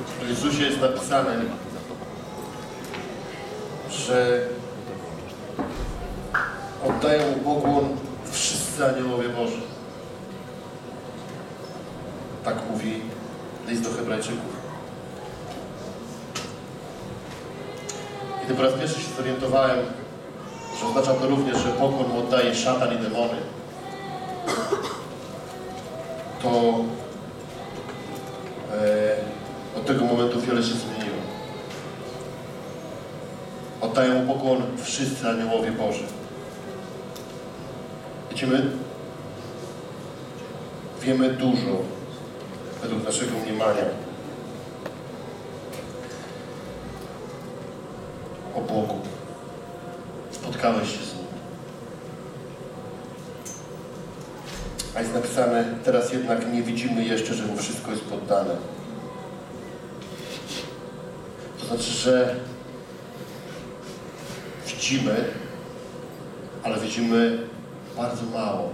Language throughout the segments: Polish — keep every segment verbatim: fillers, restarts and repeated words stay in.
W Jezusie jest napisane, że oddają mu pokłon wszyscy aniołowie Boży. Tak mówi list do Hebrajczyków. Kiedy po raz pierwszy się zorientowałem, że oznacza to również, że pokłon mu oddaje szatan i demony, to e, od tego momentu wiele się zmieniło. Oddają mu pokłon wszyscy aniołowie Boży. Wiecie, my wiemy dużo według naszego mniemania o Bogu. Spotkałeś się z Nim. A jest napisane, teraz jednak nie widzimy jeszcze, że Mu wszystko jest poddane. To znaczy, że widzimy, ale widzimy bardzo mało.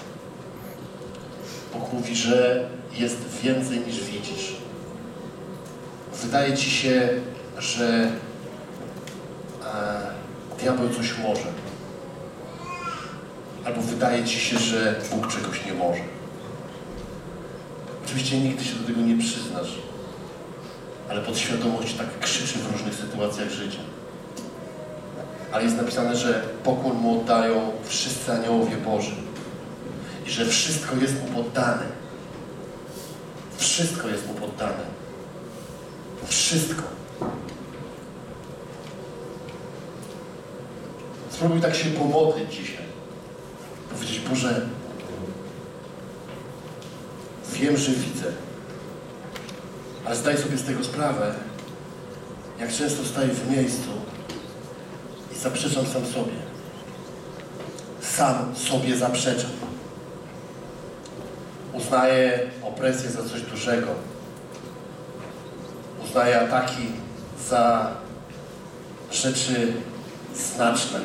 Bóg mówi, że jest więcej niż widzisz. Wydaje ci się, że e, diabeł coś może. Albo wydaje ci się, że Bóg czegoś nie może. Oczywiście nigdy się do tego nie przyznasz, ale podświadomość tak krzyczy w różnych sytuacjach życia. Ale jest napisane, że pokłon mu oddają wszyscy aniołowie Boży. I że wszystko jest mu poddane. Wszystko jest mu poddane. Wszystko. Spróbuj tak się pomodlić dzisiaj. Powiedzieć, Boże, wiem, że widzę, ale zdaj sobie z tego sprawę, jak często staję w miejscu i zaprzeczam sam sobie. Sam sobie zaprzeczam. Uznaję opresję za coś dużego. Uznaję ataki za rzeczy znaczne.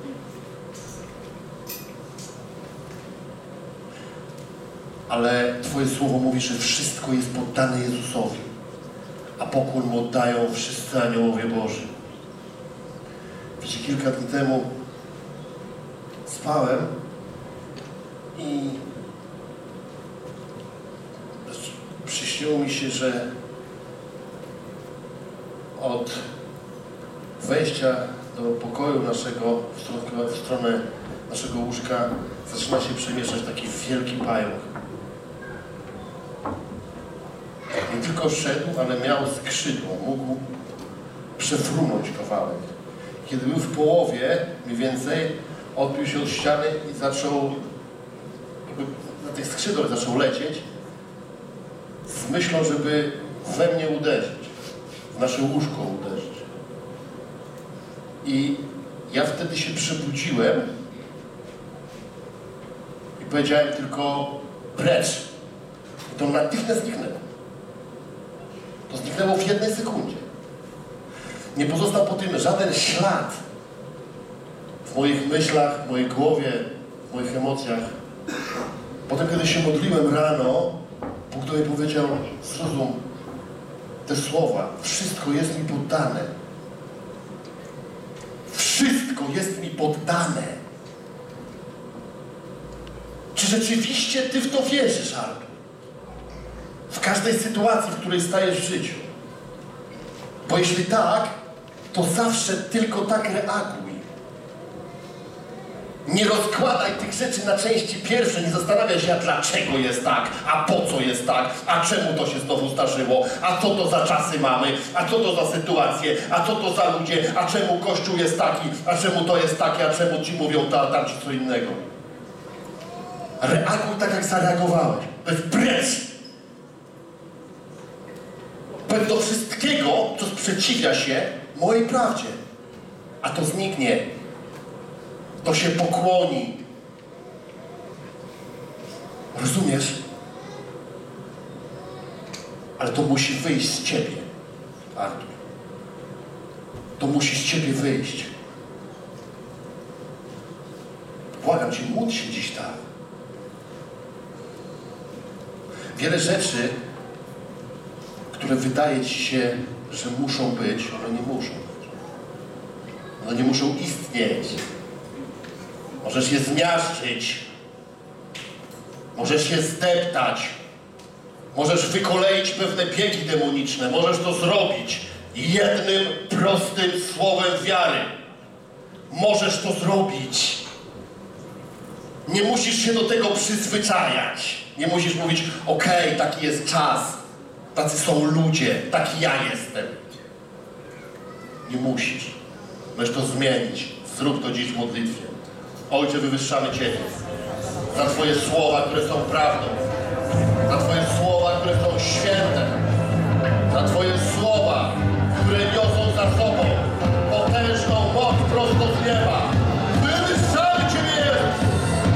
Ale Twoje słowo mówi, że wszystko jest poddane Jezusowi, a pokłon mu oddają wszyscy aniołowie Boży. Wiecie, kilka dni temu spałem i przyśniło mi się, że od wejścia do pokoju naszego w stronę naszego łóżka zaczyna się przemieszczać taki wielki pająk. Nie tylko szedł, ale miał skrzydło, mógł przefrunąć kawałek. Kiedy był w połowie, mniej więcej, odbił się od ściany i zaczął, jakby na tych skrzydłach zaczął lecieć z myślą, żeby we mnie uderzyć, w nasze łóżko uderzyć. I ja wtedy się przebudziłem i powiedziałem tylko precz. I to natychmiast zniknęło. To zniknęło w jednej sekundzie. Nie pozostał po tym żaden ślad w moich myślach, w mojej głowie, w moich emocjach. Potem, kiedy się modliłem rano, Bóg do mnie powiedział, zrozum te słowa. Wszystko jest mi poddane. Wszystko jest mi poddane. Czy rzeczywiście Ty w to wierzysz, Artur? W każdej sytuacji, w której stajesz w życiu. Bo jeśli tak, to zawsze tylko tak reaguj. Nie rozkładaj tych rzeczy na części pierwsze, nie zastanawiaj się, a dlaczego jest tak, a po co jest tak, a czemu to się znowu zdarzyło, a co to za czasy mamy, a co to za sytuacje, a co to za ludzie, a czemu Kościół jest taki, a czemu to jest takie, a czemu ci mówią to, a tam ci co innego. Reaguj tak, jak zareagowałeś. Bez precz. Bez do wszystkiego, co sprzeciwia się mojej prawdzie. A to zniknie. To się pokłoni. Rozumiesz? Ale to musi wyjść z Ciebie, Artur. To musi z Ciebie wyjść. Błagam Cię, módl się dziś tak. Wiele rzeczy, które wydaje ci się, że muszą być, one nie muszą być. One nie muszą istnieć. Możesz je zmiażdżyć. Możesz je zdeptać. Możesz wykoleić pewne biegi demoniczne. Możesz to zrobić jednym prostym słowem wiary. Możesz to zrobić. Nie musisz się do tego przyzwyczajać. Nie musisz mówić, okej, okay, taki jest czas. Tacy są ludzie. Taki ja jestem. Nie musisz. Możesz to zmienić. Zrób to dziś w modlitwie. Ojcze, wywyższamy Ciebie za Twoje słowa, które są prawdą. Za Twoje słowa, które są święte. Za Twoje słowa, które niosą za sobą potężną moc prosto z nieba. Wywyższamy Ciebie, Jezus!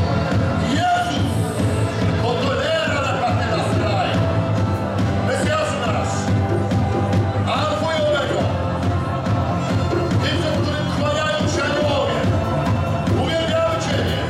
Jezus! Potolera na patyna straj. Mesjaszu nasz! Alfa i Omega! Ty, przed którym kłaniają się aniołowie! Uwielbiamy Ciebie!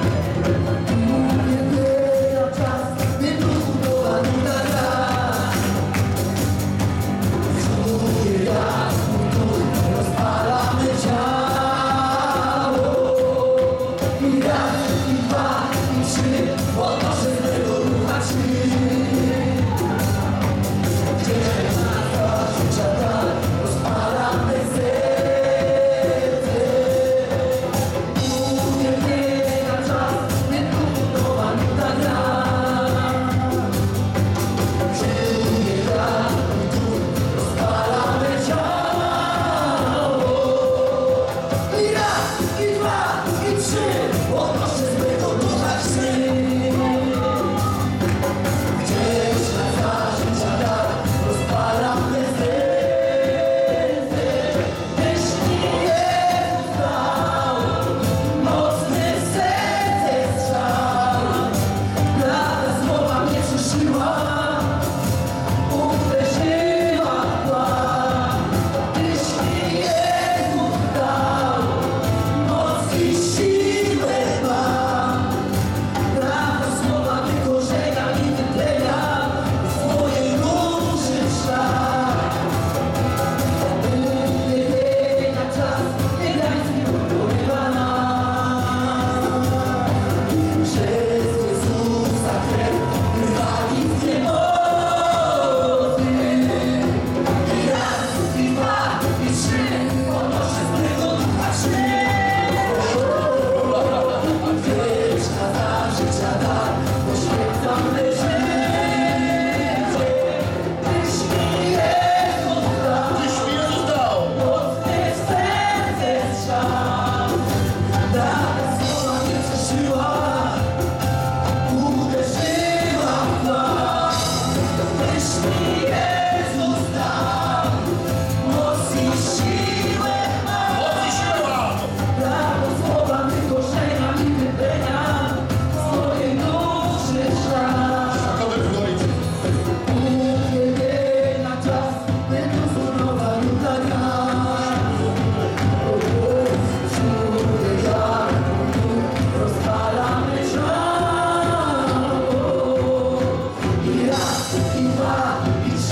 I raz, i dwa, i trzy.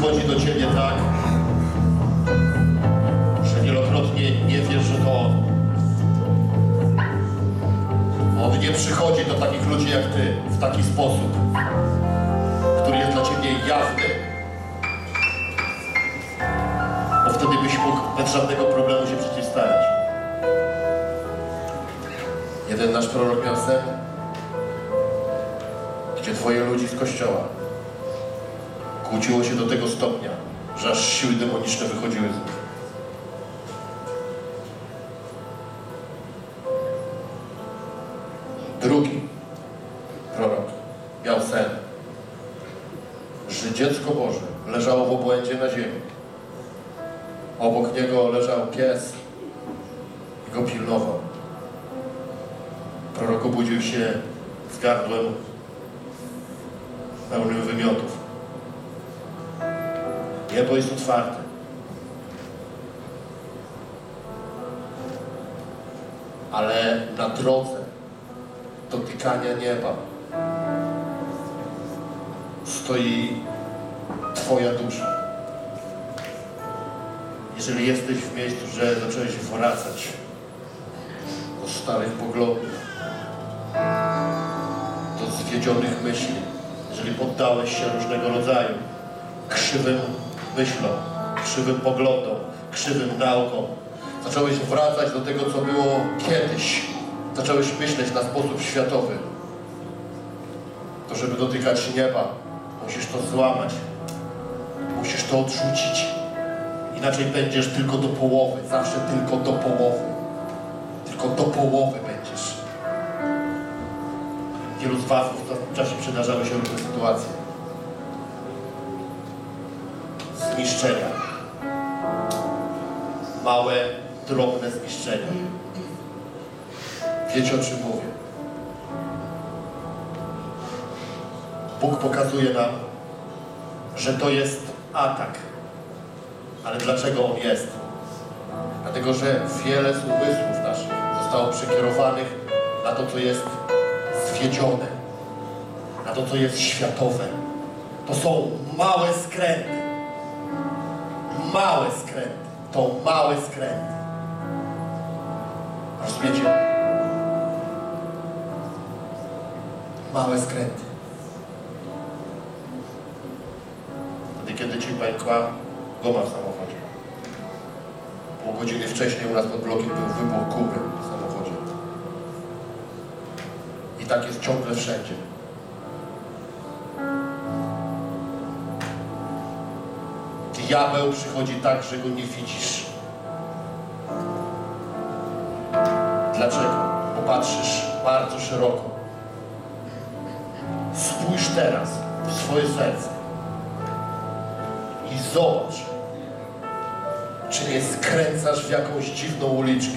przychodzi do ciebie tak, że wielokrotnie nie wiesz, że to On. On nie przychodzi do takich ludzi jak ty w taki sposób, który jest dla ciebie jawny. Bo wtedy byś mógł bez żadnego problemu się przeciwstawić. Jeden nasz prorok miał sen, gdzie dwoje ludzi z kościoła kłóciło się do tego stopnia, że aż siły demoniczne wychodziły z nich. Drugi prorok miał sen, że dziecko Boże leżało w obłędzie na ziemi. Obok niego leżał pies i go pilnował. Prorok obudził się z gardłem pełnym wymiotów. Niebo jest otwarte. Ale na drodze dotykania nieba stoi Twoja dusza. Jeżeli jesteś w miejscu, że zacząłeś wracać do starych poglądów, do zwiedzionych myśli, jeżeli poddałeś się różnego rodzaju krzywym myślom, krzywym poglądom, krzywym naukom, zacząłeś wracać do tego, co było kiedyś, zacząłeś myśleć na sposób światowy, to żeby dotykać nieba, musisz to złamać, musisz to odrzucić. Inaczej będziesz tylko do połowy, zawsze tylko do połowy. Tylko do połowy będziesz. Wielu z was w ostatnim czasie przydarzały się różne sytuacje. Zniszczenia. Małe, drobne zniszczenia. Wiecie, o czym mówię. Bóg pokazuje nam, że to jest atak. Ale dlaczego on jest? Dlatego, że wiele z umysłów naszych zostało przekierowanych na to, co jest zwiedzione, na to, co jest światowe. To są małe skręty. Małe skręty. To małe skręty. Rozumiecie? Małe skręty. Wtedy, kiedy ci pękła guma w samochodzie. Pół godziny wcześniej u nas pod blokiem był wybuch gumy w samochodzie. I tak jest ciągle wszędzie. Diabeł przychodzi tak, że go nie widzisz. Dlaczego? Bo patrzysz bardzo szeroko. Spójrz teraz w swoje serce i zobacz, czy nie skręcasz w jakąś dziwną uliczkę,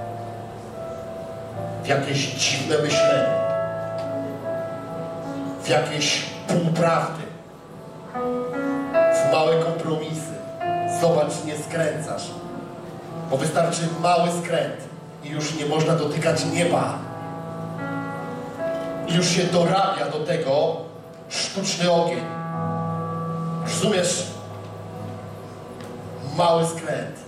w jakieś dziwne myślenie, w jakieś półprawdy, w małe kompromisy. Zobacz, czy nie skręcasz, bo wystarczy mały skręt i już nie można dotykać nieba. I już się dorabia do tego sztuczny ogień. Rozumiesz? Mały skręt.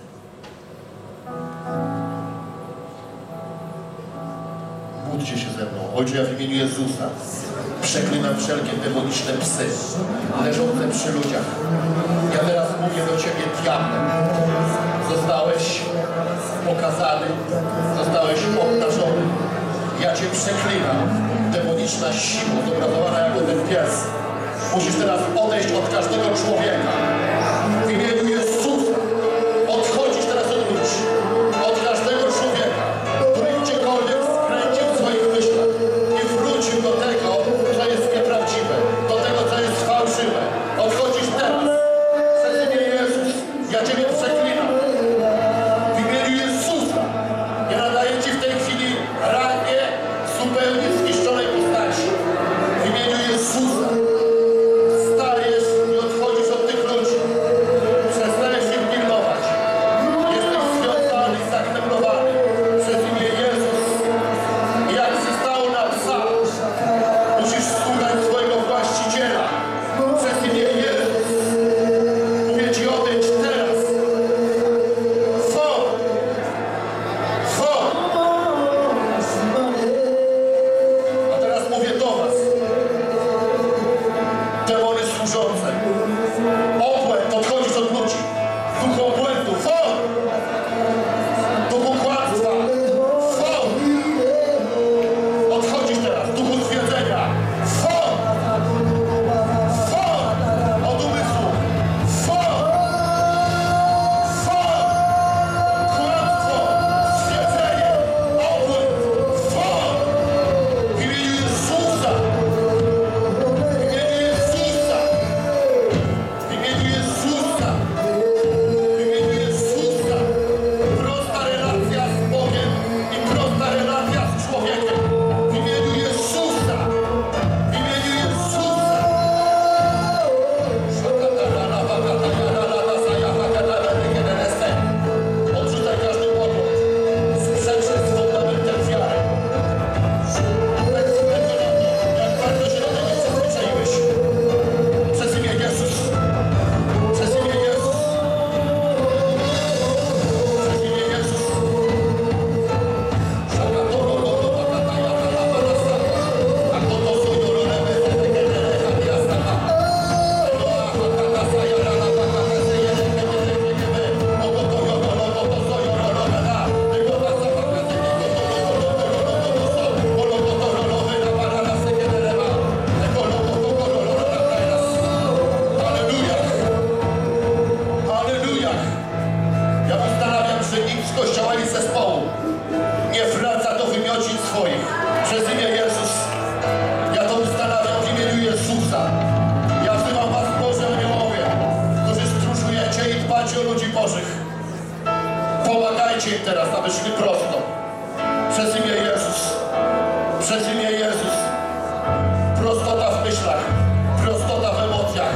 Módlcie się ze mną. Ojcze, ja w imieniu Jezusa przeklinam wszelkie demoniczne psy leżące przy ludziach. Ja teraz mówię do Ciebie, diable. Zostałeś pokazany, zostałeś obnażony. Ja Cię przeklinam. Demoniczna siła, zobrazowana jako ten pies. Musisz teraz odejść od każdego człowieka. W imieniu Jezusa odchodzisz teraz od ludzi. Od każdego człowieka, który gdziekolwiek skręcił w swoich myślach i wrócił do tego, co jest nieprawdziwe, do tego, co jest fałszywe. Odchodzisz teraz. Przez imię Jezus. Ja Ciebie przeklinam. W imieniu Jezusa. Ja nadaję Ci w tej chwili rangę zupełnie zniszczonej postaci. W imieniu Jezusa. Stajesz i odchodzisz od tych do ludzi Bożych. Pomagajcie im teraz, aby szli prosto. Przez imię Jezus. Przez imię Jezus. Prostota w myślach. Prostota w emocjach.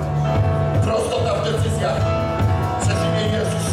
Prostota w decyzjach. Przez imię Jezus.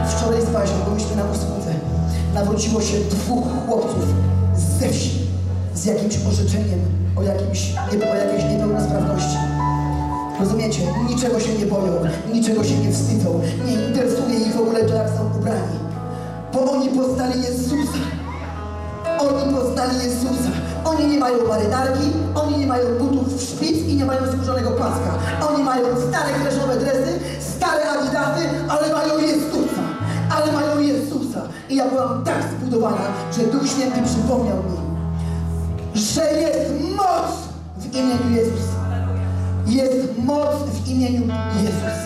Nawróciło się dwóch chłopców ze wsi, z jakimś orzeczeniem o, jakimś, o jakiejś niepełnosprawności. Rozumiecie? Niczego się nie boją, niczego się nie wstydzą, nie interesuje ich w ogóle to, jak są ubrani. Bo oni poznali Jezusa. Oni poznali Jezusa. Oni nie mają marynarki, oni nie mają butów w szpic i nie mają skórzonego paska. Oni mają stare kresznowe dresy, stare adidasy, ale mają Jezusa. Ale mają Jezusa. I ja byłam tak zbudowana, że Duch Święty przypomniał mi, że jest moc w imieniu Jezus. Jest moc w imieniu Jezus.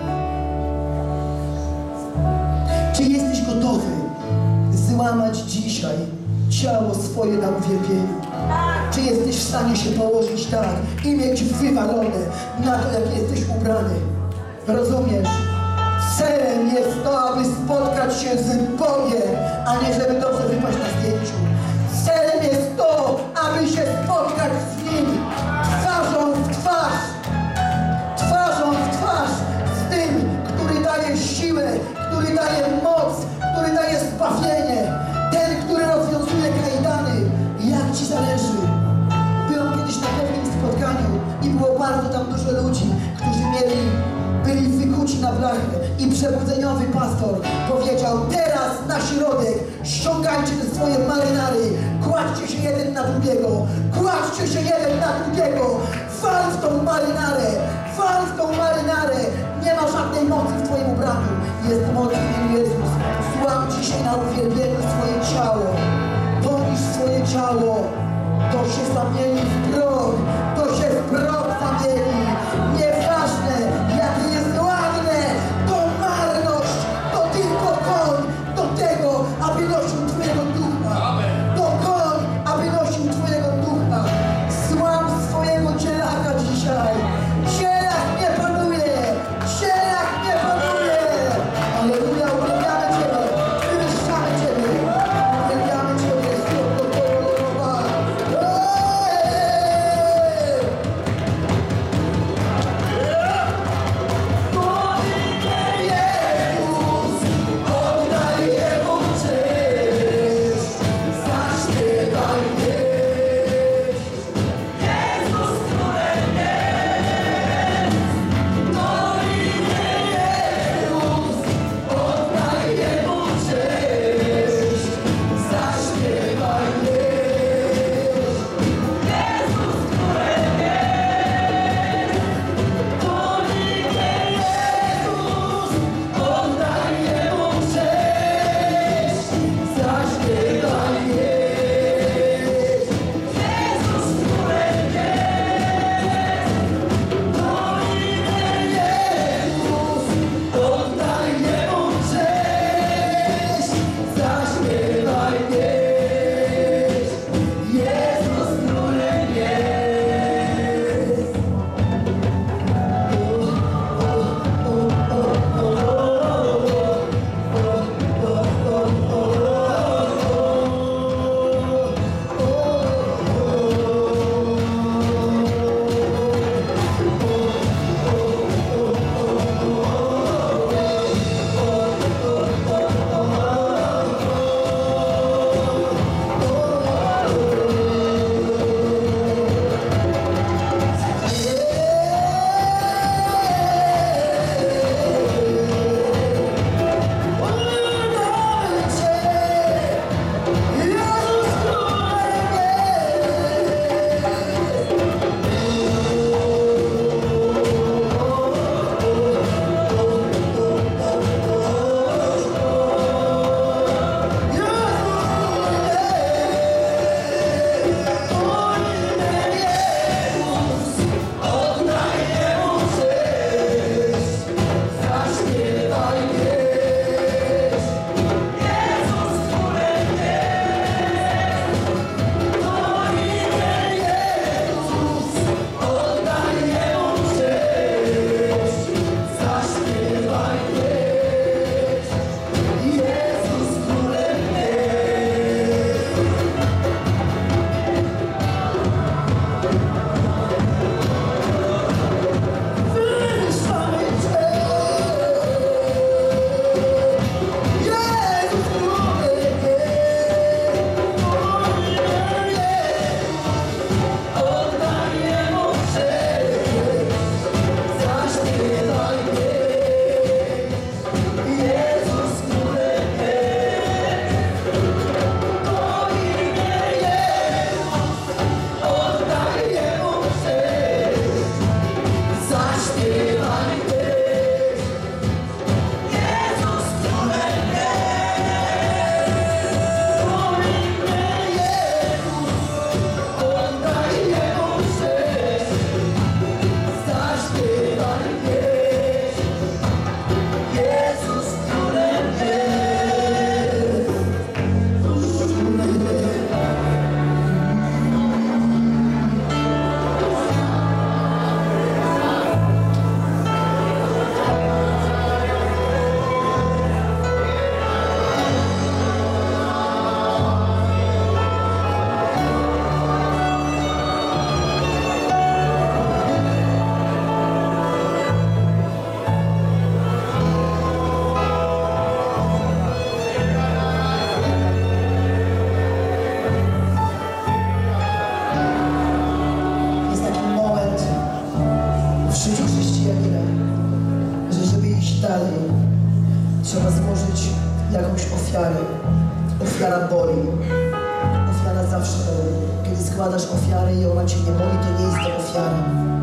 Czy jesteś gotowy złamać dzisiaj ciało swoje na uwielbieniu? Czy jesteś w stanie się położyć tak i mieć wywalone na to, jak jesteś ubrany? Rozumiesz? Celem jest to, aby spotkać się z Bogiem, a nie żeby dobrze wypaść na zdjęciu. Celem jest to, aby się spotkać z Nim twarzą w twarz. Twarzą w twarz z tym, który daje siłę, który daje moc, który daje zbawienie. Ten, który rozwiązuje kajdany. Jak Ci zależy? Byłem kiedyś na pewnym spotkaniu i było bardzo tam dużo ludzi, którzy mieli, byli wykuci na blachę i przebudzeniowy pastor powiedział: teraz na środek ściągajcie te swoje marynary, kładźcie się jeden na drugiego, kładźcie się jeden na drugiego, wal w tą marynarę, wal w tą marynarę. Nie ma żadnej mocy w Twoim ubraniu, jest moc w imieniu Jezus. Złam dzisiaj na uwielbieniu swoje ciało, poniż swoje ciało, to się zamieni w proch, to się w proch zamieni. Nieważne, jakie jest ładne, to marność, to tylko koń do tego, aby nosił Twojego ducha. To koń, aby nosił Twojego ducha. Złam swojego cielaka dzisiaj. Cielak nie panuje, cielak nie panuje. Alleluja, uwielbiamy Ciebie, wywyższamy Ciebie, uwielbiamy Ciebie. Słowo, słowo, słowo. ofiary. Ofiara boli. Ofiara zawsze boli. Kiedy składasz ofiarę i ona cię nie boli, to nie jest to ofiara.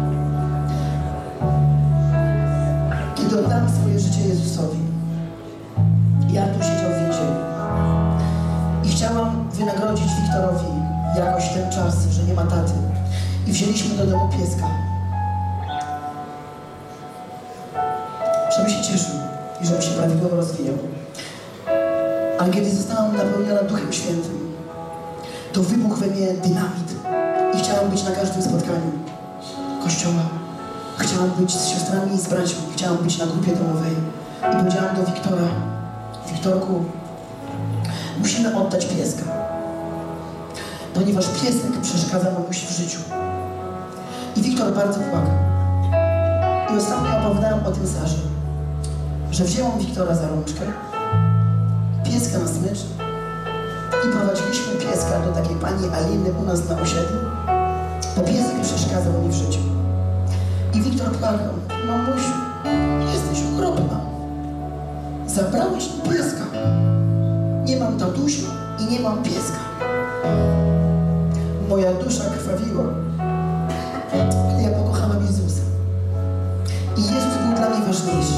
Kiedy oddałem swoje życie Jezusowi, ja tu siedział w więzieniu i chciałam wynagrodzić Wiktorowi jakoś ten czas, że nie ma taty. I wzięliśmy do domu pieska, żeby się cieszył i żeby się prawidłowo rozwijał. Ale kiedy zostałam napełniona Duchem Świętym, to wybuchł we mnie dynamit i chciałam być na każdym spotkaniu Kościoła. Chciałam być z siostrami i z braćmi, chciałam być na grupie domowej. I powiedziałam do Wiktora: Wiktorku, musimy oddać pieska, ponieważ piesek przeszkadza mamusi w życiu. I Wiktor bardzo płakał. I ostatnio opowiadałam o tym Sarze, że wzięłam Wiktora za rączkę, pieska na smycz i prowadziliśmy pieska do takiej pani Aliny u nas na osiedlu, bo piesek przeszkadzał mi w życiu. I Wiktor płakał: mamusiu, jesteś okropna. Zabrałeś mi pieska. Nie mam tatusia i nie mam pieska. Moja dusza krwawiła, gdy ja pokochałam Jezusa. I Jezus był dla mnie ważniejszy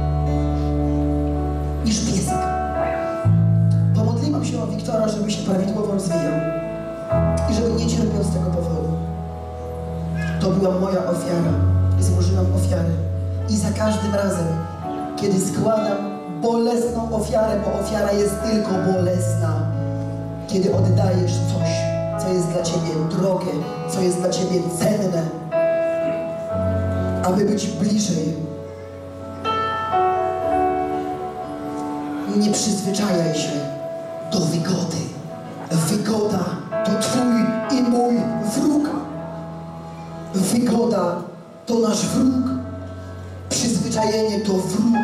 niż piesek. Pomodliłam się o Wiktora, żeby się prawidłowo rozwijał i żeby nie cierpiał z tego powodu. To była moja ofiara. Złożyłam ofiarę. I za każdym razem, kiedy składam bolesną ofiarę, bo ofiara jest tylko bolesna, kiedy oddajesz coś, co jest dla Ciebie drogie, co jest dla Ciebie cenne, aby być bliżej. Nie przyzwyczajaj się do wygody. Wygoda to Twój i mój wróg. Wygoda to nasz wróg. Przyzwyczajenie to wróg.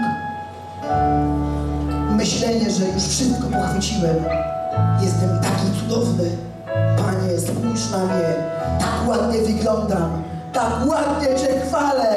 Myślenie, że już wszystko pochwyciłem. Jestem taki cudowny. Panie, spójrz na mnie. Tak ładnie wyglądam. Tak ładnie Cię chwalę.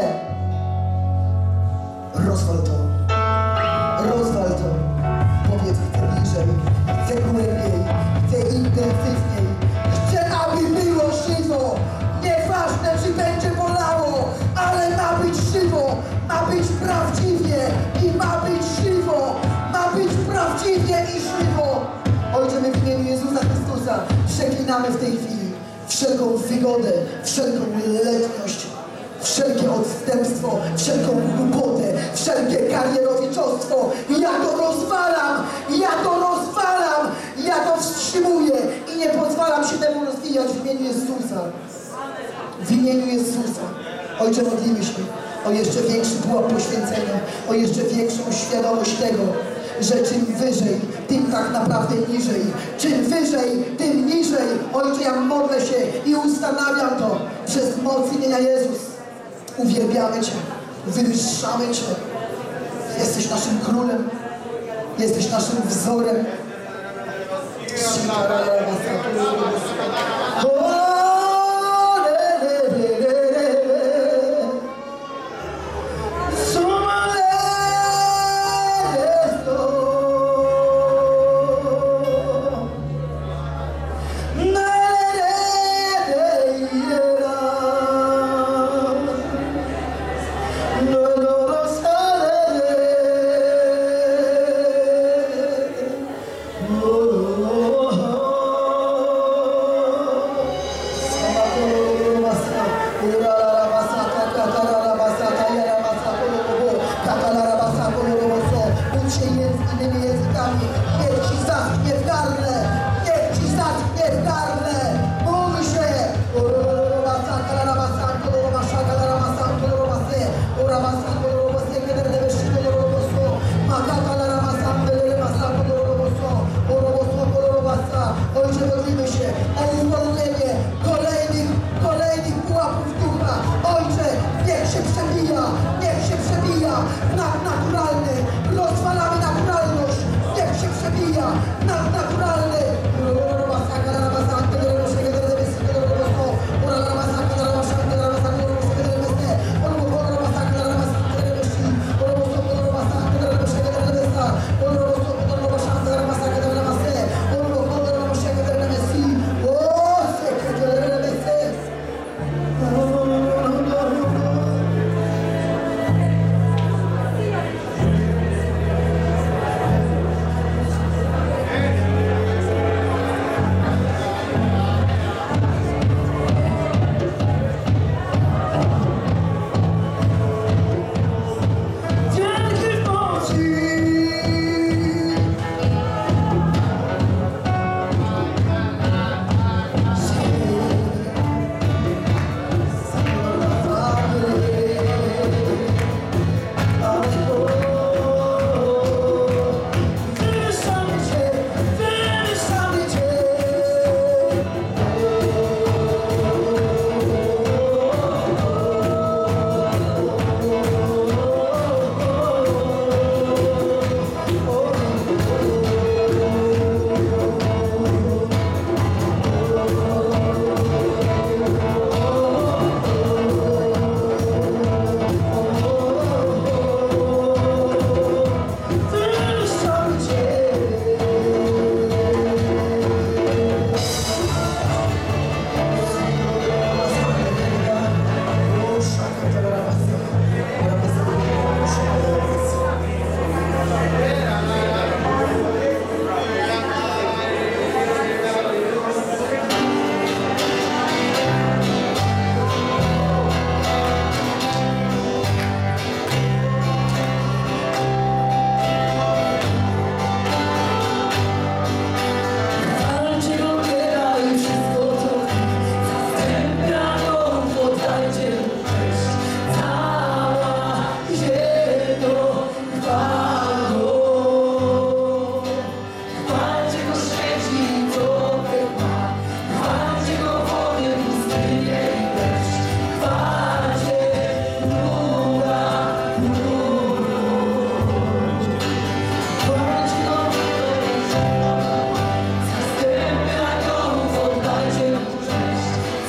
Rozwal to. Rozwal to. Powiedz, chcę bliżej. Chcę głębiej. Chcę intensywniej. Chcę, aby było żywo. Nieważne, czy będzie bolało, ale ma być żywo, ma być prawdziwie i ma być żywo, ma być prawdziwie i żywo. Ojcze, my w imieniu Jezusa Chrystusa przeklinamy w tej chwili wszelką wygodę, wszelką letniość, wszelkie odstępstwo, wszelką głupotę, wszelkie karierowiczostwo. Ja to rozwalam, ja to rozwalam, ja to wstrzymuję i nie pozwalam się temu rozwijać w imieniu Jezusa. W imieniu Jezusa. Ojcze, modlimy się o jeszcze większy pułap poświęcenia, o jeszcze większą świadomość tego, że czym wyżej, tym tak naprawdę niżej. Czym wyżej, tym niżej. Ojcze, ja modlę się i ustanawiam to przez moc imienia Jezus. Uwielbiamy Cię, wywyższamy Cię. Jesteś naszym królem, jesteś naszym wzorem.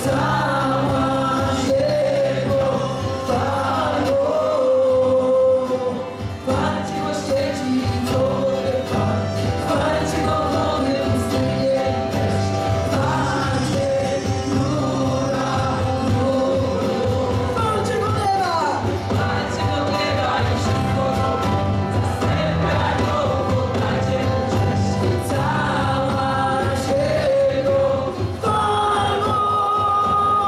Cała się go chwalą.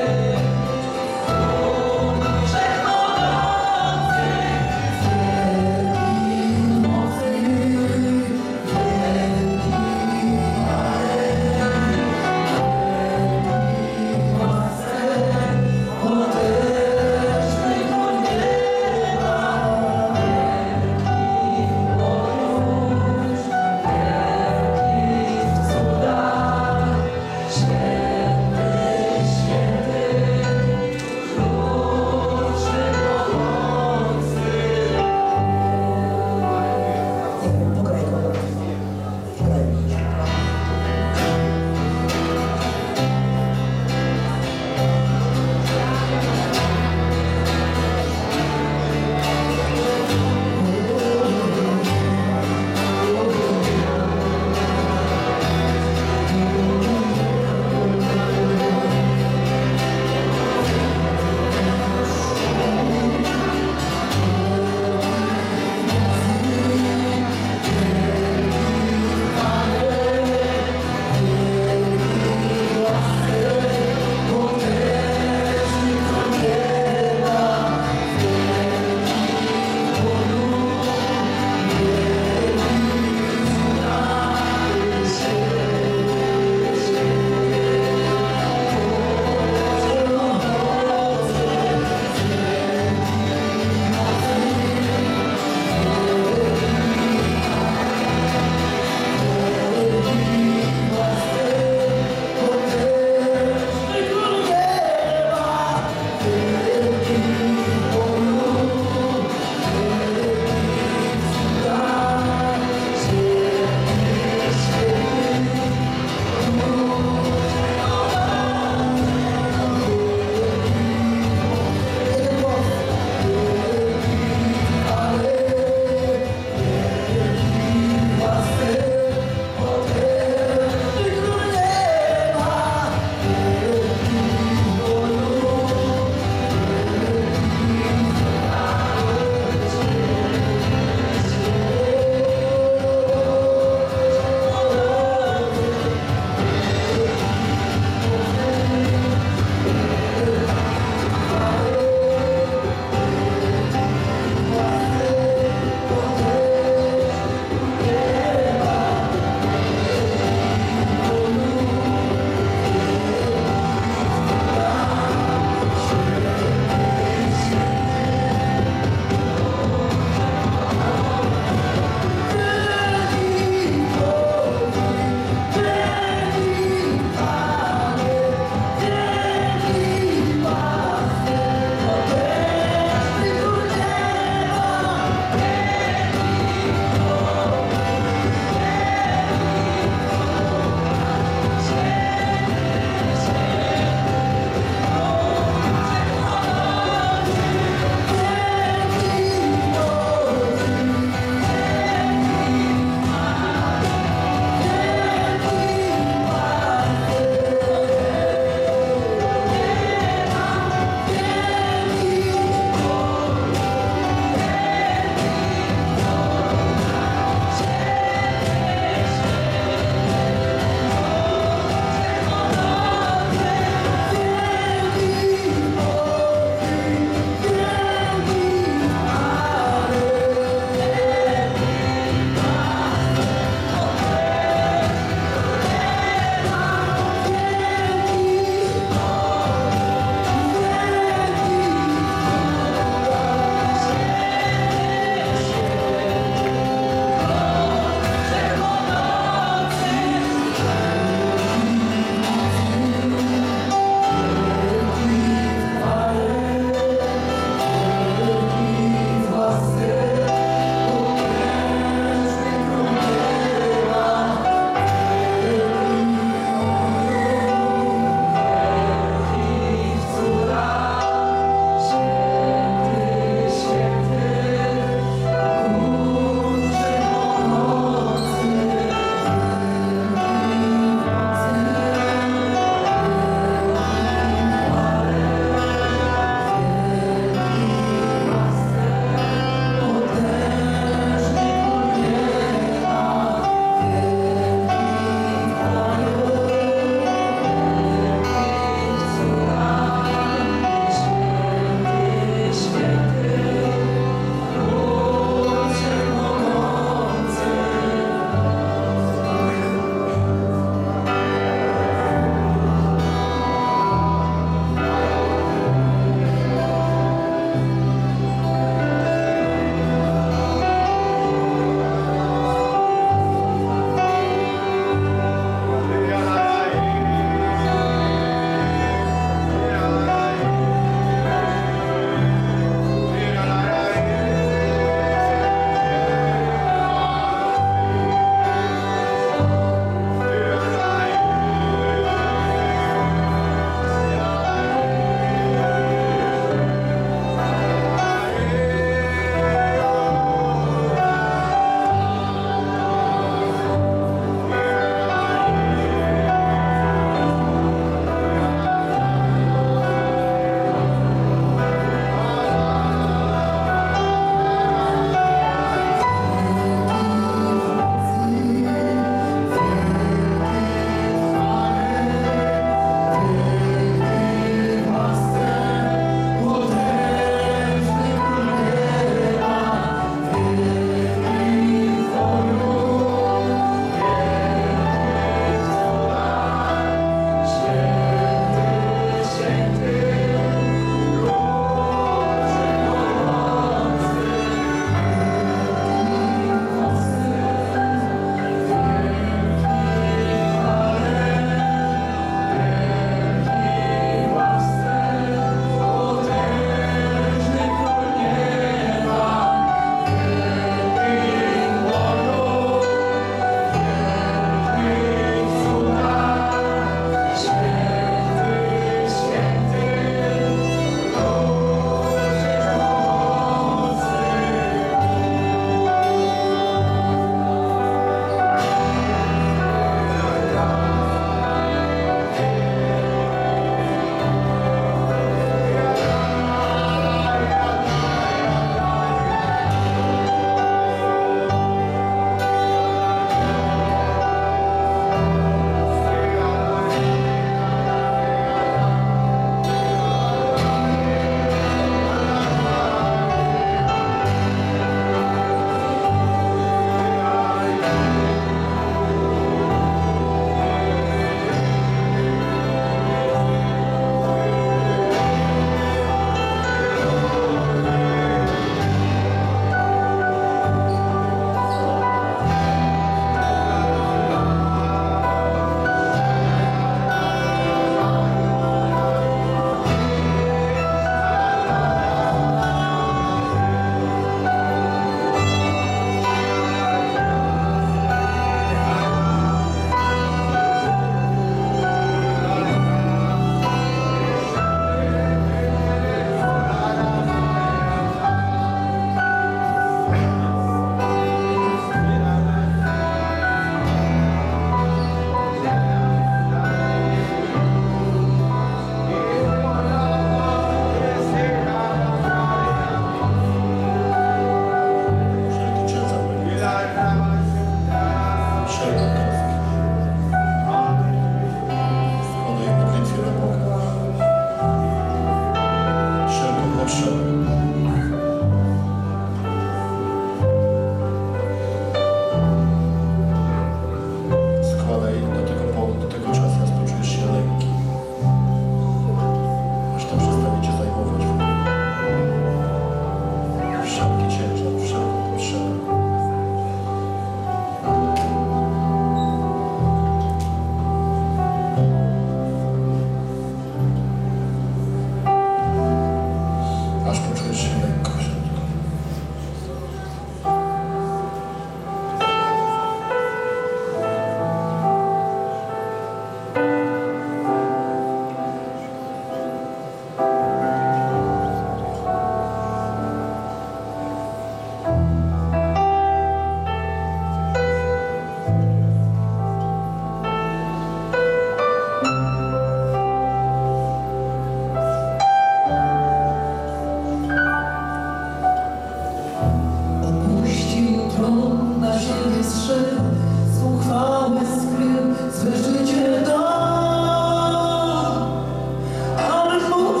naszego, zuchwałe skrył, złe życie dał, ale mógł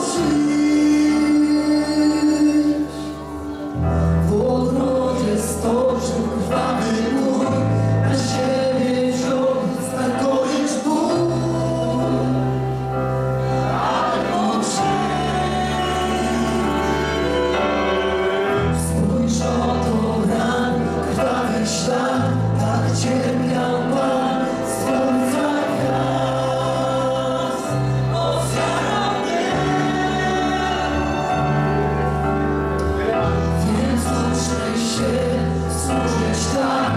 przyjść. W ogrodzie stoczył krwawy mur, na siebie wziął stan gorycz ból, ale mógł przyjść. Spójrz oto ran, krwawy ślad, tak cierpiał Pan, słońca gwiazd. Ofiara mnie, więc uczę się służyć tak.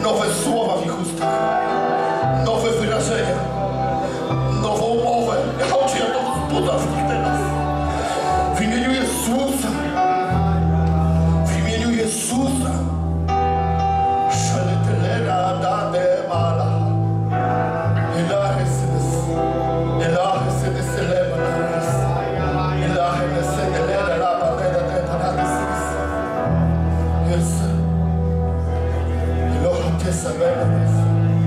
nowe słowa w ich ustach, nowe wyrażenia, nową mowę. Chodź, ja to wzbudzam w nich teraz. W imieniu Jezusa. W imieniu Jezusa. Szeletelera dade mala. Ilahe sedes. Ilahe sedes elema naris. Ilahe nesedelera laba leda de panaris. Yes. Eloha tesaberes.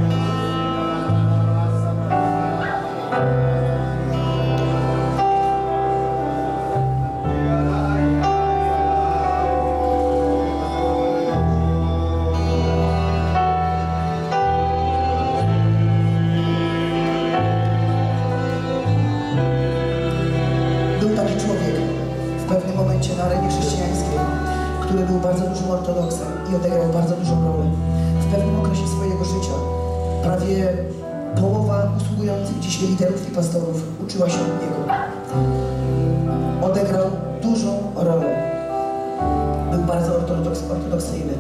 Na arenie chrześcijańskiej, który był bardzo dużym ortodoksem i odegrał bardzo dużą rolę. W pewnym okresie swojego życia prawie połowa usługujących dzisiaj liderów i pastorów uczyła się od niego. Odegrał dużą rolę. Był bardzo ortodoks, ortodoksyjny.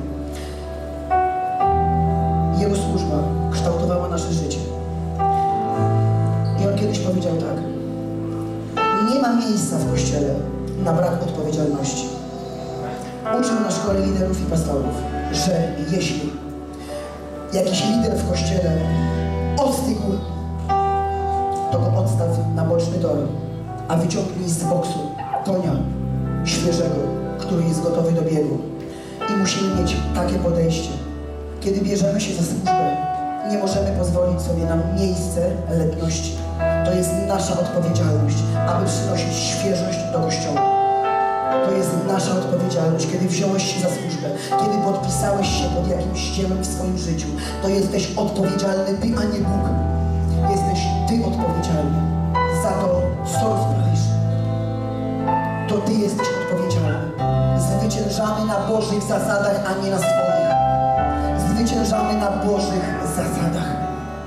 Jego służba kształtowała nasze życie. I on kiedyś powiedział tak: nie ma miejsca w Kościele na brak odpowiedzialności. Uczył na szkole liderów i pastorów, że jeśli jakiś lider w Kościele odstygł, to go odstaw na boczny tor, a wyciągnij z boksu konia świeżego, który jest gotowy do biegu. I musimy mieć takie podejście. Kiedy bierzemy się za służbę, nie możemy pozwolić sobie na miejsce letności. To jest nasza odpowiedzialność, aby przynosić świeżość do Kościoła. To jest nasza odpowiedzialność, kiedy wziąłeś się za służbę, kiedy podpisałeś się pod jakimś dziełem w swoim życiu. To jesteś odpowiedzialny Ty, a nie Bóg. Jesteś Ty odpowiedzialny za to, co rozprawisz. To Ty jesteś odpowiedzialny. Zwyciężamy na Bożych zasadach, a nie na swoich. Zwyciężamy na Bożych zasadach.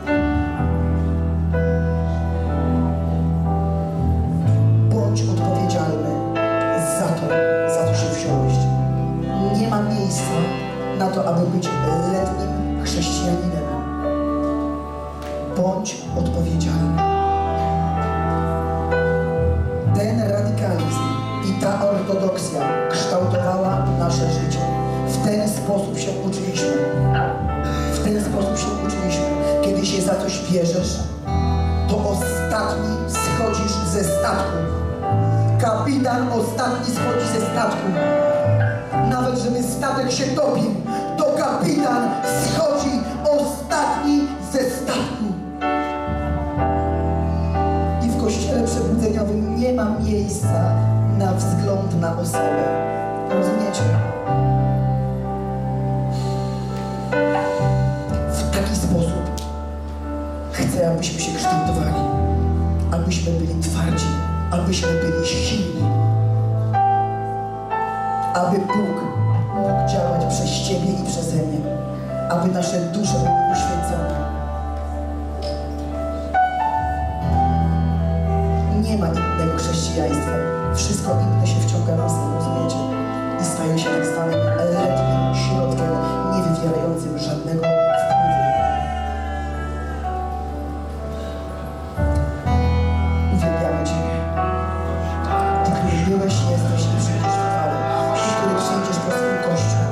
Bądź odpowiedzialny za to, za co się wziąłeś. Nie ma miejsca na to, aby być letnim chrześcijaninem. Bądź odpowiedzialny. Ten radykalizm i ta ortodoksja kształtowała nasze życie. W ten sposób się uczyliśmy. W ten sposób się uczyliśmy. Kiedy się za coś bierzesz, to ostatni schodzisz ze statku. Kapitan ostatni schodzi ze statku. Nawet żeby statek się topił, to kapitan schodzi ostatni ze statku. I w Kościele Przebudzeniowym nie ma miejsca na wzgląd na osobę. Rozumiecie? W taki sposób chcę, abyśmy się kształtowali, abyśmy byli twardzi, abyśmy byli silni, aby Bóg mógł działać przez Ciebie i przeze mnie, aby nasze dusze były uświęcone. Nie ma innego chrześcijaństwa. Wszystko inne się wciąga nas, rozumiecie? I staje się tak zwanym letnim środkiem, nie wywierającym żadnego wpływu. Uwielbiamy Ciebie. Ty, który byłeś, jesteś i przyjdziesz w chwale. Ty, który przyjdziesz po swój Kościół.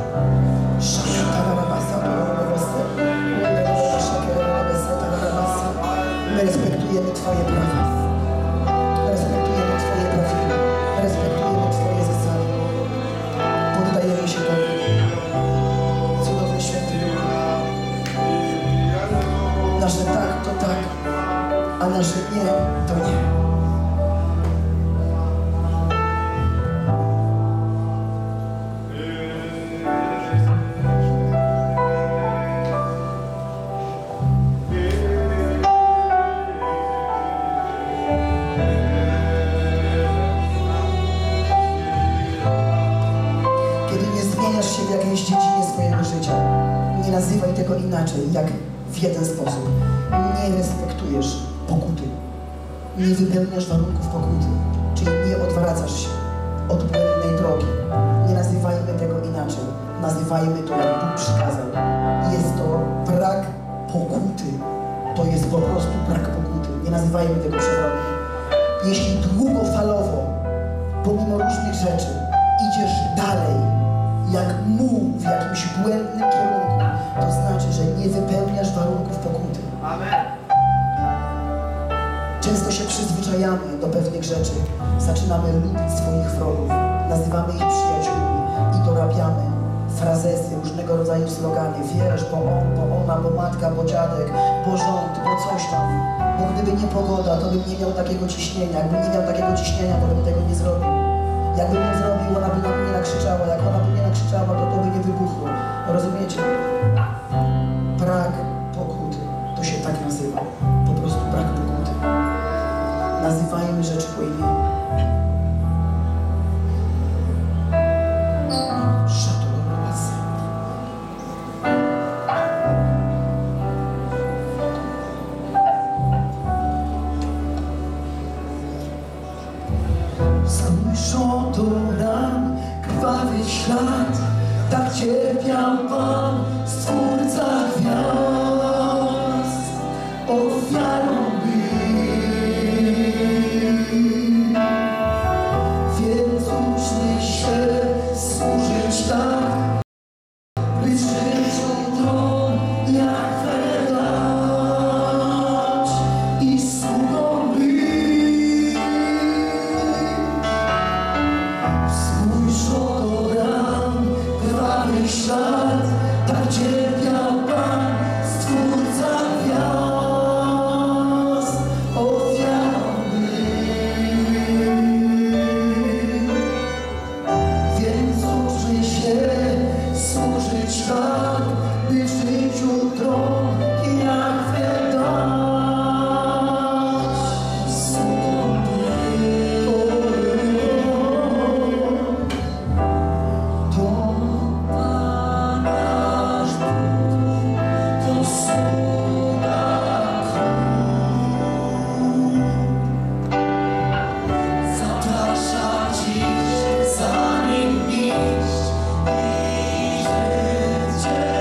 My respektujemy Twoje prawa. Respektujemy Twoje prawdy. Respektujemy Twoje zasady. Poddajemy się Tobie. Cudowny Święty Duchu. Nasze tak to tak, a nasze nie to nie. W jakiejś dziedzinie swojego życia. Nie nazywaj tego inaczej, jak w jeden sposób. Nie respektujesz pokuty. Nie wypełniasz warunków pokuty. Czyli nie odwracasz się od błędnej drogi. Nie nazywajmy tego inaczej. nazywajmy to, jak Bóg przykazał. Jest to brak pokuty. To jest po prostu brak pokuty. Nie nazywajmy tego przewrotnie. Jeśli długofalowo, pomimo różnych rzeczy, idziesz dalej, jak muł w jakimś błędnym kierunku, to znaczy, że nie wypełniasz warunków pokuty. Amen. Często się przyzwyczajamy do pewnych rzeczy. Zaczynamy lubić swoich wrogów. Nazywamy ich przyjaciółmi i dorabiamy frazesy, różnego rodzaju slogany. Wiesz, bo on, bo ona, bo matka, bo dziadek, bo rząd, bo coś tam. Bo gdyby nie pogoda, to bym nie miał takiego ciśnienia. Jakbym nie miał takiego ciśnienia, to bym tego nie zrobił. Jakbym nie zrobił, ona by na mnie nakrzyczała. Jak ona by nie nakrzyczała, to to by nie wybuchło. Rozumiecie? Brak pokuty. To się tak nazywa. Po prostu brak pokuty. Nazywajmy rzeczy po imieniu. Szatonowacy. Spójrz oto ran, krwawy ślad, tak cierpiał Pan, Stwórca gwiazd, ofiarą był. Więc uczmy się służyć tak, by życiu tron Jahwe dać i sługą być. Spójrz oto ran, krwawy ślad, tak cierpiał Pan, Stwórca gwiazd, ofiarą był. Więc uczmy się służyć tak, by życiu tron Jahwe dać. Sługą być. To Pan nasz Bóg, to sługa król. Zaprasza dziś za nim iść i życie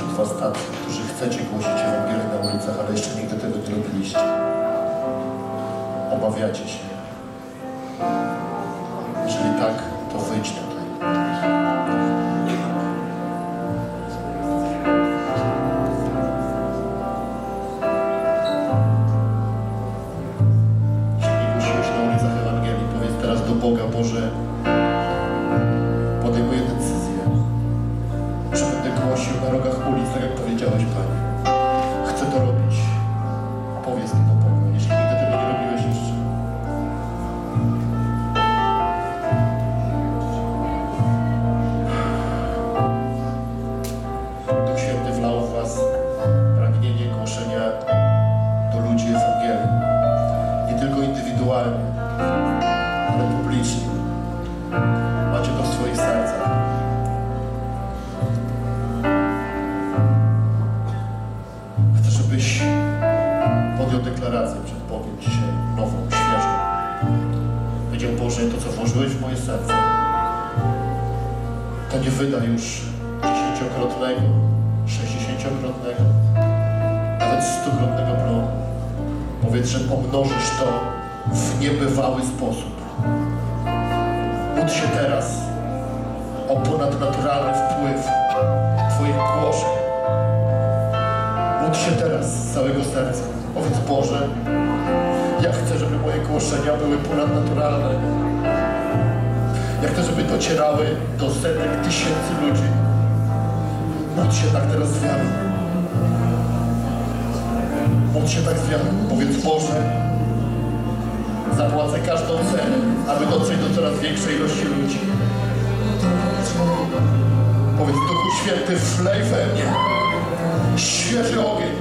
wśród was tacy, którzy chcecie głosić Ewangelię na ulicach, ale jeszcze nigdy tego nie robiliście. Obawiacie się. Jeżeli tak, to wyjdź tutaj. Boga, Boże, podejmuję decyzję, że będę głosił na rogach ulic, tak jak powiedziałeś, Panie. Chcę to robić. Powiedz mi do Boga, jeśli nigdy tego nie robiłeś jeszcze. Duch Święty wlał w was pragnienie głoszenia do ludzi Ewangelii. Nie tylko indywidualnie, ale publicznie. Macie to w swoich sercach. Chcę, żebyś podjął deklarację przed Bogiem dzisiaj, nową, świeżą. Powiedział: Boże, to co włożyłeś w moje serce, to nie wyda już dziesięciokrotnego, sześćdziesięciokrotnego, nawet stukrotnego plonu. Powiedz, że pomnożysz to w niebywały sposób. Módl się teraz o ponadnaturalny wpływ Twoich głoszeń. Módl się teraz z całego serca. Powiedz: Boże, ja chcę, żeby moje głoszenia były ponadnaturalne. Ja chcę, żeby docierały do setek tysięcy ludzi. Módl się tak teraz z wiarą. Módl się tak z wiarą. Powiedz: Boże, zapłacę każdą cenę, aby dotrzeć do coraz większej ilości ludzi. Powiedz: Duchu Święty, wlej we mnie świeży ogień.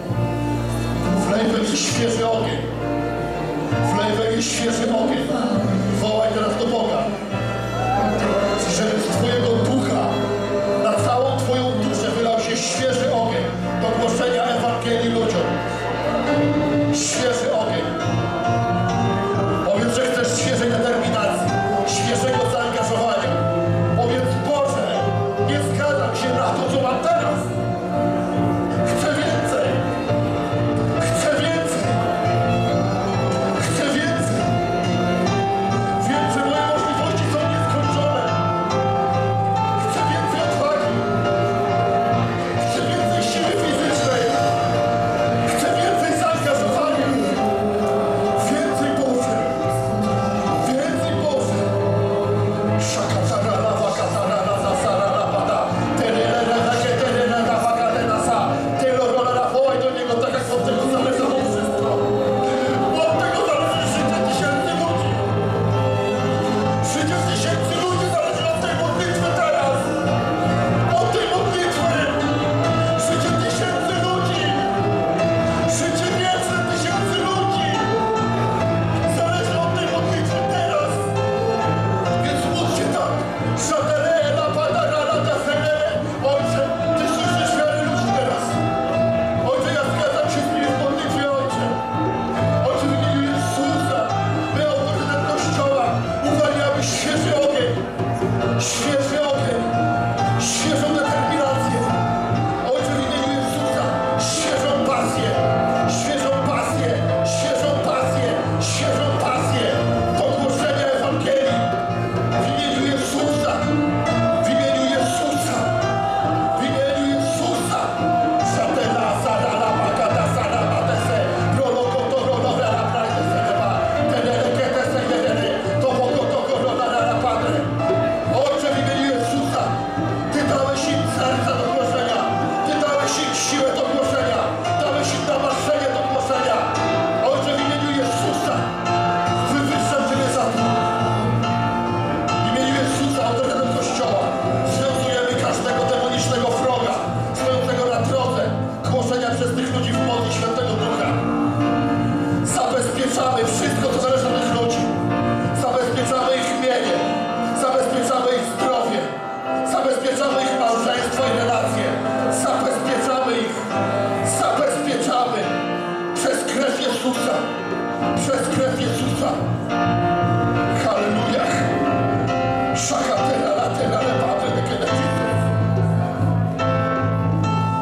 Wlej we mnie świeży ogień. Wlej we mnie świeży ogień. Wołaj teraz do Boga, żeby z Twojego ducha na całą Twoją duszę wylał się świeży ogień do głoszenia Ewangelii ludziom. Świeży ogień. Powiedz, że chcesz świeżej determinacji, świeżego zaangażowania. Powiedz: Boże, nie zgadzam się na to, co mam teraz. Chcę więcej. Chcę więcej. Chcę więcej. Wiem, że moje możliwości są nieskończone. Chcę więcej odwagi. Chcę więcej siły fizycznej. Chcę więcej zaangażowania. Więcej Boże. Więcej Boże. Szakatarala, wakatarala, zasarala, pada. Tererera, takie tererera, wakatena sa. Terorora, wołaj do Niego tak, jak od tego zależało wszystko. Od tego zależy życie tysięcy ludzi. Życie tysięcy ludzi zależy od tej modlitwy teraz. Od tej modlitwy. Życie tysięcy ludzi. Życie wieczne tysięcy ludzi. Zależy od tej modlitwy teraz. Więc módl się tak. Szaterela, padarala, taserele. Ojcze, Ty słyszysz wiary ludzi teraz. Ojcze, ja zgadzam się z nimi w modlitwie, Ojcze. Ojcze, w imieniu Jezusa, my autorytet Kościoła uwalniamy świeży ogień. Świeży ogień. Świeżą determinację. Ojcze, w imieniu Jezusa, świeżą pasję. Świeżą pasję. Świeżą pasję. Świeżą pasję do głoszenia Ewangelii. W imieniu Jezusa. W imieniu Jezusa. W imieniu Jezusa. Satela, sarala, makata, sarala, tese. Proloko, to rolora, la prajde, sereba. Tenere, kete, sejere. To boko, to korona, la padre. Ojcze, w imieniu Jezusa. Ty dałeś im serca do głoszenia. Ty dałeś im siłę do głoszenia. Dałeś im namaszczenie do głoszenia. Ojcze, w imieniu Jezusa. Wywyższam Ciebie za to. W imieniu Jezusa, autorytetem Kościoła, związujemy każdego demonicznego wroga, stojącego na drodze głoszenia przez tych ludzi w mocy Świętego Ducha. Zabezpieczamy wszystko, co zależy od tych ludzi. Zabezpieczamy ich mienie. Zabezpieczamy ich zdrowie. Zabezpieczamy ich małżeństwo i relacje. Zabezpieczamy ich. Zabezpieczamy. Przez krew Jezusa. Przez krew Jezusa. Halleluja. Szakatera, latera, lepatre,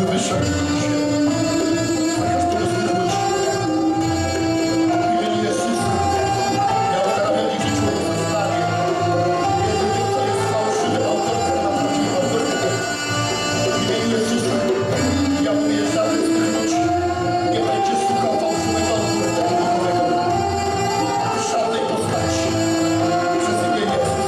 wywyższam Cię dzisiaj. Za każdego z tych ludzi. W imieniu Jezusa. Ja odprawiam ich życiu rozeznanie. Jeden tym, co jest fałszywy autorytet, na prawdziwy autorytet. W imieniu Jezusa. Ja mówię, żaden z tych ludzi nie będzie słuchał fałszywego autorytetu duchowego. W żadnej postaci. Przez imię Jezus.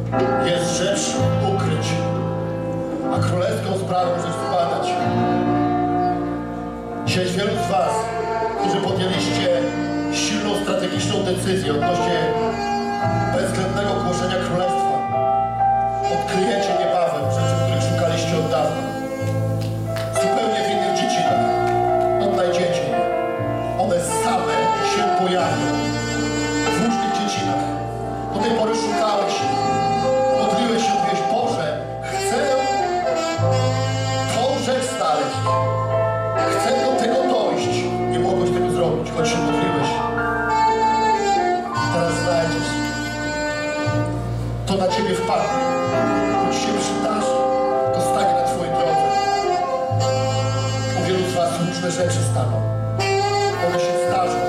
jest rzecz ukryć, a królewską sprawą rzecz zbadać. Dzisiaj wielu z was, którzy podjęliście silną, strategiczną decyzję odnośnie bezwzględnego głoszenia królestwa, odkryjecie niebawem rzeczy, których szukaliście od dawna. Zupełnie w innych dziedzinach odnajdziecie je. One same się pojawią w różnych dziedzinach. Do tej pory szukałeś, modliłeś się, mówiłeś: Boże, chcę tą rzecz znaleźć. Chcę do tego dojść. Nie mogłeś tego zrobić, choć się modliłeś. Teraz znajdziesz. To na ciebie wpadnie. To ci się przydarzy. To stanie na twojej drodze. U wielu z was różne rzeczy staną. One się zdarzą.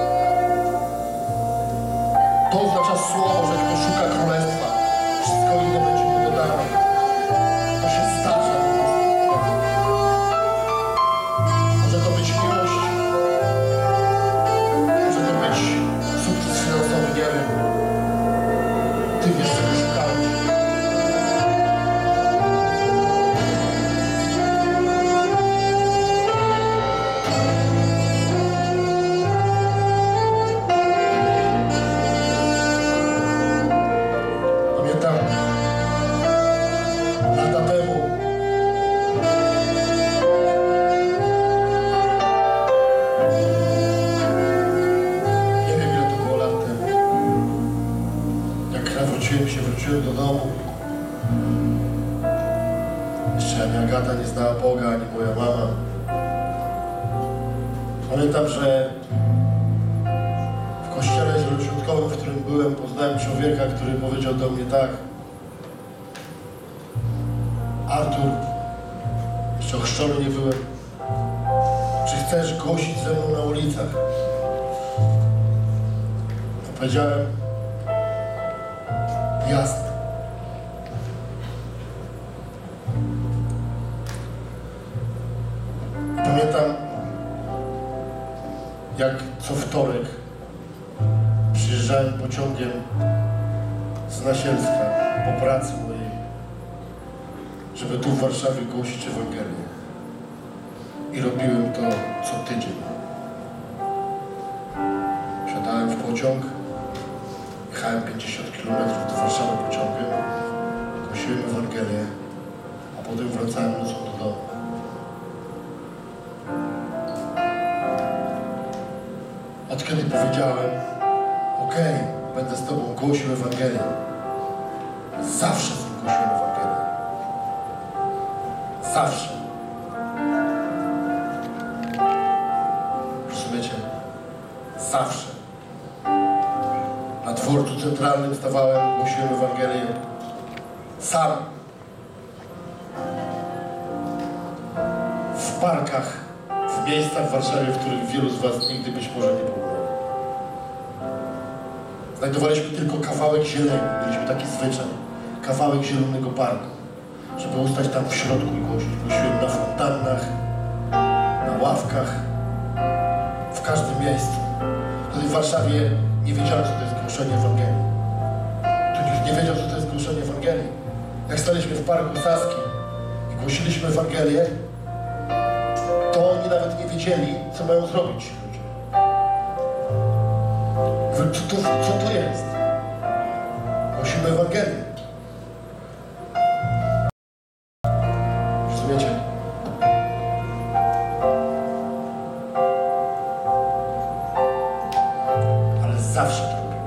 To oznacza słowo, że kto szuka królestwa, wszystko inne będzie mu dodane. To się zdarza. Może to być miłość. Może to być sukces finansowy, nie wiem. Ty wiesz, czego szukałeś. Pamiętam, lata temu nie wiem, ile to było lat temu. Jak nawróciłem się, wróciłem do domu. Jeszcze ani Agata nie znała Boga, ani moja mama. Pamiętam, że w kościele zielonoświątkowym, w którym byłem, poznałem człowieka, który powiedział do mnie tak: Artur, jeszcze ochrzczony nie byłem, czy chcesz głosić ze mną na ulicach? Powiedziałem: jasne. Pamiętam, jak co wtorek przyjeżdżałem pociągiem z Nasielska po pracy mojej, żeby tu w Warszawie głosić Ewangelię. I robiłem to co tydzień. Siadałem w pociąg, jechałem pięćdziesiąt kilometrów do Warszawy pociągiem, głosiłem Ewangelię, a potem wracałem nocą do domu. Od kiedy powiedziałem: okej, będę z tobą głosił Ewangelię, zawsze z nim głosiłem Ewangelię. Zawsze. Rozumiecie? Zawsze. Na dworcu centralnym stawałem, głosiłem Ewangelię. Sam. W parkach, w miejscach w Warszawie, w których wielu z was nigdy być może nie było. Znajdowaliśmy tylko kawałek zieleni. Mieliśmy taki zwyczaj. Kawałek zielonego parku. Żeby ustać tam w środku i głosić. Głosiłem na fontannach, na ławkach, w każdym miejscu. Wtedy w Warszawie nie wiedziałem, co to jest głoszenie Ewangelii. Tu nikt nie wiedział, co to jest głoszenie Ewangelii. Jak staliśmy w Parku Saskim i głosiliśmy Ewangelię, to oni nawet nie wiedzieli, co mają zrobić ci ludzie. Mówię: co to, co to jest? Głosimy Ewangelię. Rozumiecie? Ale zawsze to robię.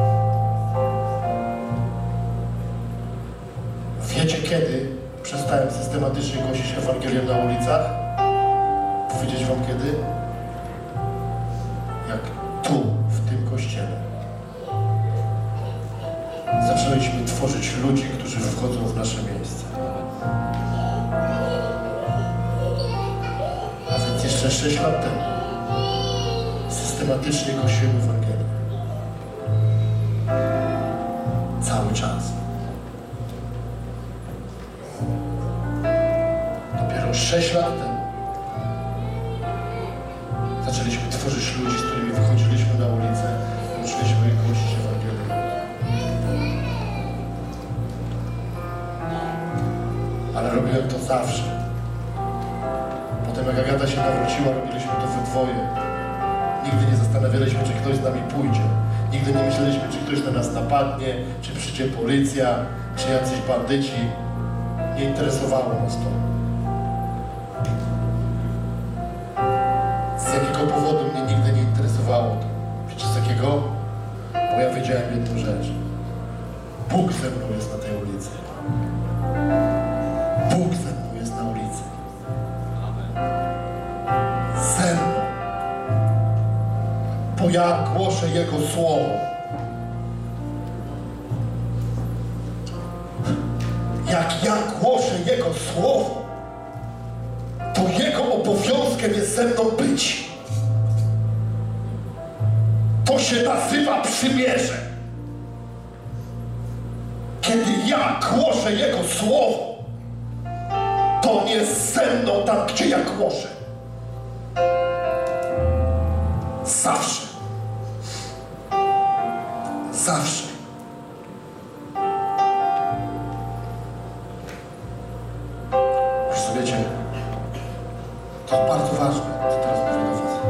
Wiecie, kiedy przestałem systematycznie głosić Ewangelię na ulicach? Powiedzieć wam kiedy? Jak tu, w tym kościele, zaczęliśmy tworzyć ludzi, którzy wchodzą w nasze miejsce. A więc jeszcze sześć lat temu systematycznie głosiłem Ewangelię. Cały czas. Dopiero sześć lat temu zaczęliśmy tworzyć ludzi, z którymi wychodziliśmy na ulicę i uczyliśmy ich głosić Ewangelię. ale robiłem to zawsze. Potem jak Agata się nawróciła, robiliśmy to we dwoje. Nigdy nie zastanawialiśmy, czy ktoś z nami pójdzie. Nigdy nie myśleliśmy, czy ktoś na nas napadnie, czy przyjdzie policja, czy jacyś bandyci. Nie interesowało nas to. Z jakiego powodu mnie nigdy nie interesowało to? Wiecie z jakiego? Bo ja wiedziałem jedną rzecz. Bóg ze mną jest na tej ulicy. Bóg ze mną jest na ulicy. Ze mną. Bo ja głoszę Jego Słowo. Jak ja głoszę Jego Słowo, to Jego obowiązkiem jest ze mną być. To się nazywa przymierze. Kiedy ja głoszę Jego Słowo, to On jest ze mną tam, gdzie ja głoszę. Zawsze. Zawsze. Już wiecie, to jest bardzo ważne, co teraz mówię do was.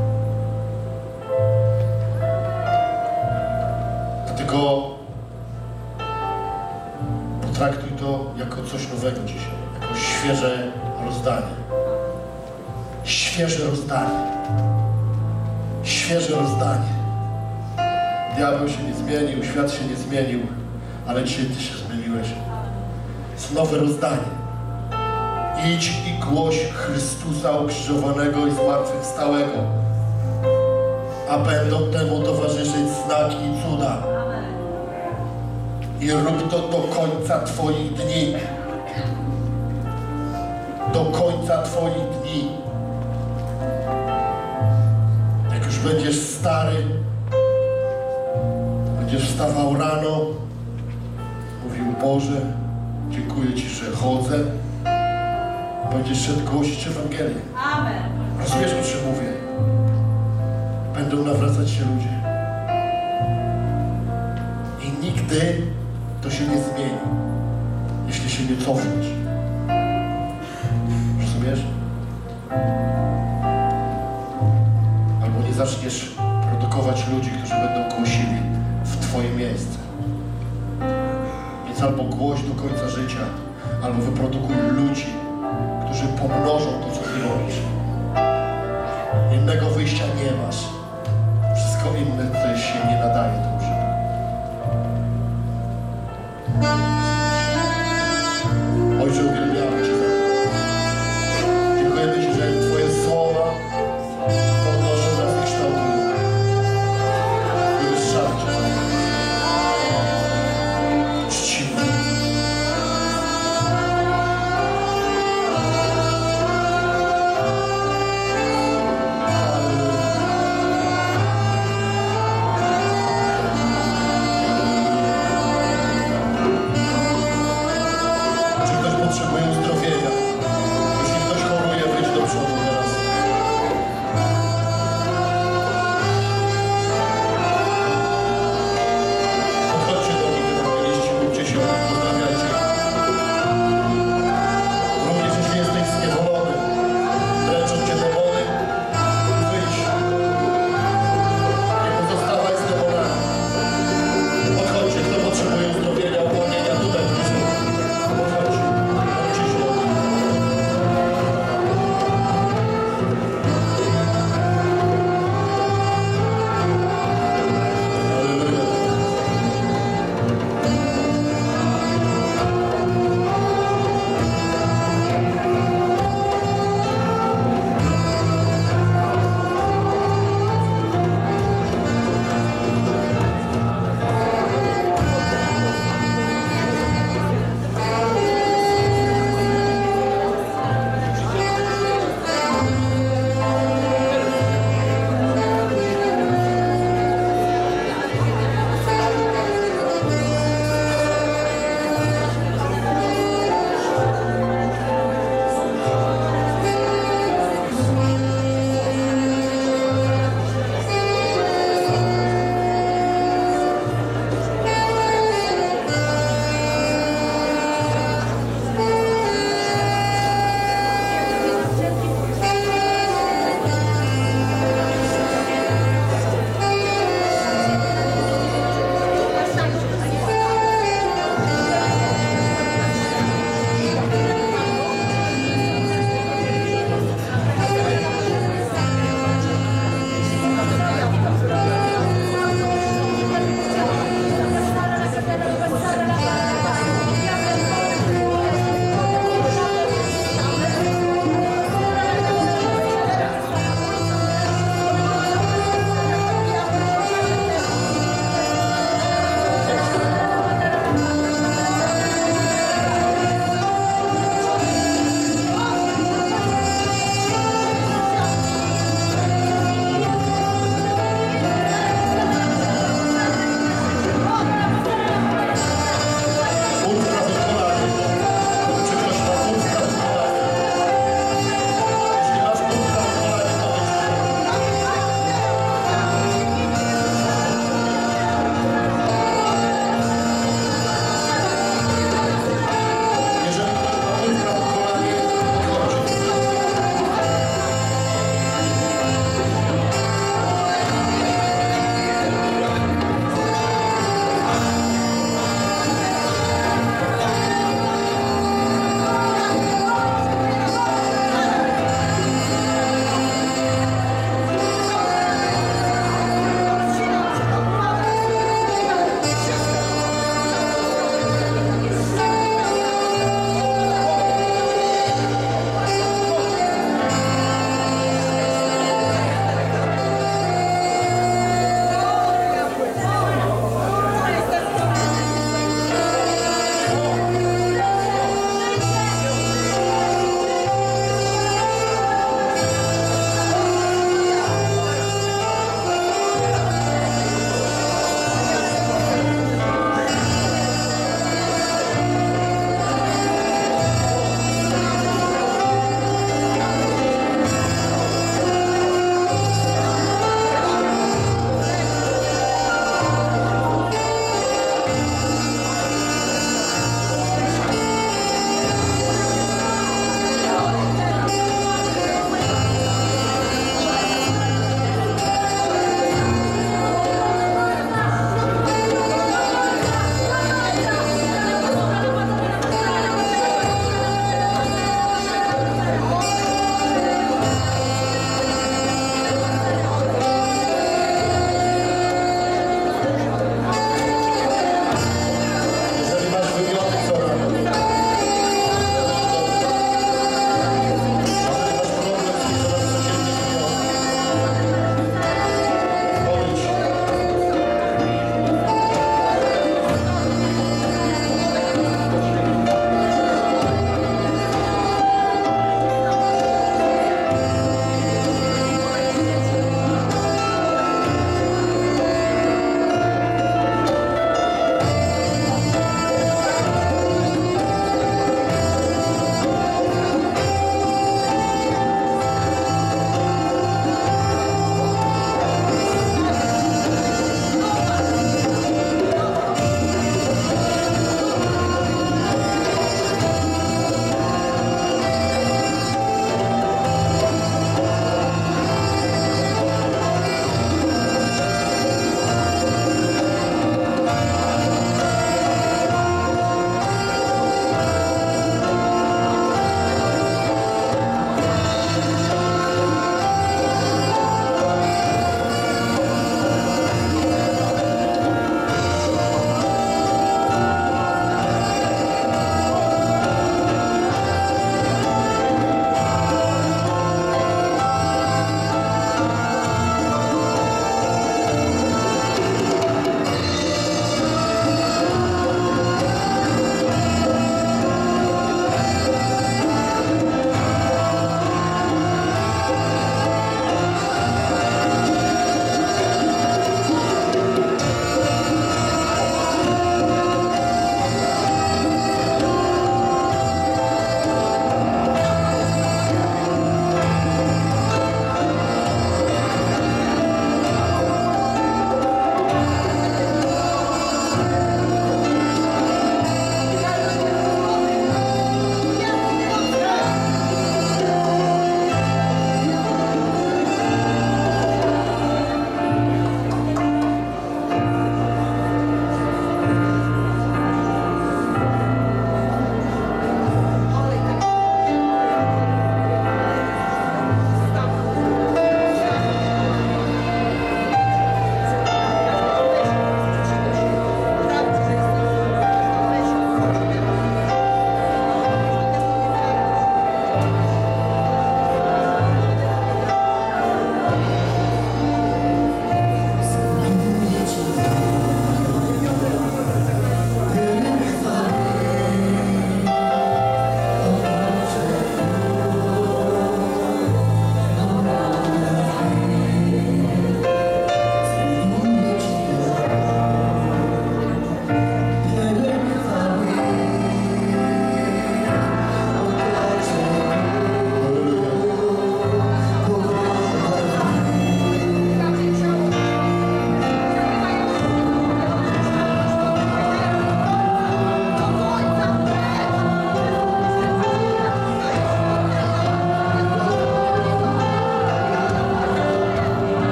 Dlatego potraktuj to jako coś nowego dzisiaj, jako świeże rozdanie. Świeże rozdanie. Świeże rozdanie. Diabeł się nie zmienił, świat się nie zmienił, ale dzisiaj ty się zmieniłeś. Jest nowe rozdanie. Idź i głoś Chrystusa ukrzyżowanego i zmartwychwstałego, a będą temu towarzyszyć znaki i cuda. I rób to do końca twoich dni. Do końca twoich dni. Jak już będziesz stary, będziesz wstawał rano, mówił: Boże, dziękuję Ci, że chodzę. Będziesz szedł głosić Ewangelię. Amen. Rozumiesz, o czym mówię? Będą nawracać się ludzie. I nigdy to się nie zmieni, jeśli się nie cofniesz. Rozumiesz? Albo nie zaczniesz produkować ludzi, którzy będą głosili w Twoje miejsce. Więc albo głoś do końca życia, albo wyprodukuj ludzi, którzy pomnożą to, co Ty robisz. Innego wyjścia nie masz. Wszystko inne coś się nie nadaje do użytku. Ojcze, uwielbiamy Cię za to. Dziękujemy Ci, że Twoje słowa podnoszą nas i kształtują. Wywyższamy Cię. Czcimy.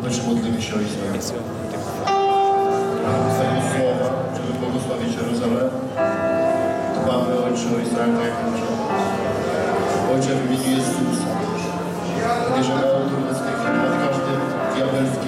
Ojcze, modlimy się o Izrael. Twojego słowa, żeby błogosławić Jerozolimę. Dbamy, Ojcze, o Izrael, tak jak mówię. Ojcze, w imieniu Jezusa. Bierzemy autorytet w tej chwili nad każdym diabelskim